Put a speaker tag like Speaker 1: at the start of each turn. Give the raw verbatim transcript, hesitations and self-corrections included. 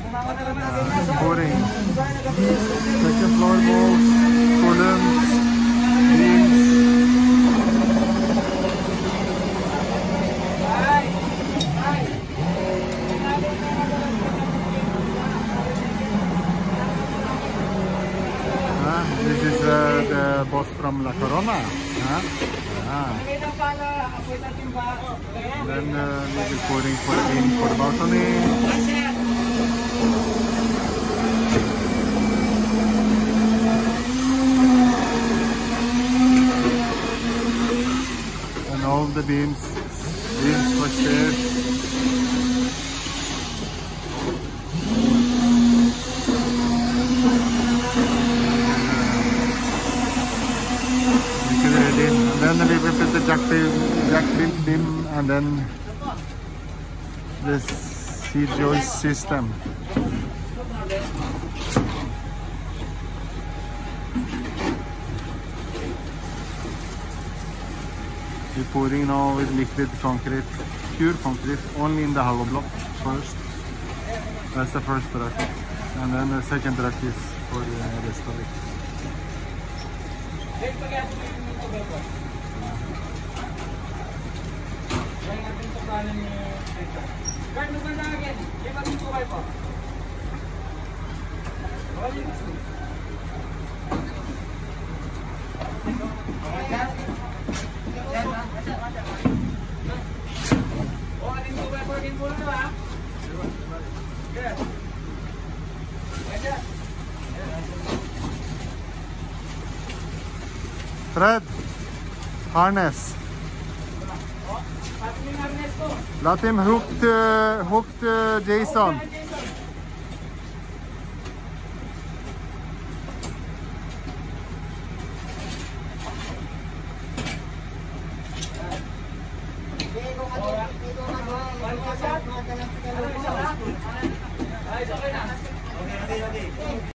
Speaker 1: uh, pouring. Second floorboards, columns, beams. Uh, this is uh, the boss from La Corona. Huh? Ah. Then uh, this is pouring for in for the balcony. And all the beams, beams for stairs. And then we will put the jack beam, jack beam, and then this C-joist system. We're pouring now with liquid concrete, pure concrete, only in the hollow block first. That's the first truck, and then the second truck is for the rest of it. Fred, harness. Let him hook the, hook the Jason.